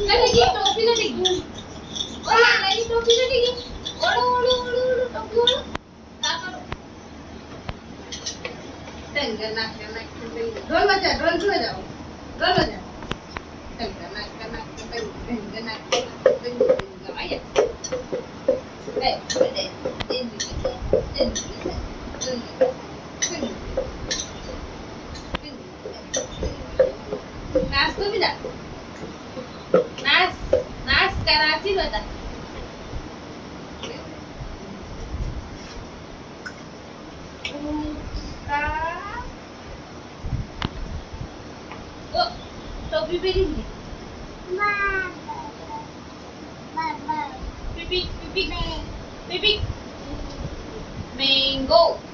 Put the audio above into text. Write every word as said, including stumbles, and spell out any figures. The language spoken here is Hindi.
काय लगी टोपी ना लगी ओला लगी टोपी ना लगी ओलो ओलो ओलो ओलो टोपी ओलो का करो टंग नाक नाक ढोल बजा ढोल बजाओ ढोल बजा टंग नाक नाक टंग नाक टंग आया ए ए दिन दिन नाच तो भी जा नाच नाच कराची बता ओ टोपी पहनी थी पिपी पिपी पिपी मैंगो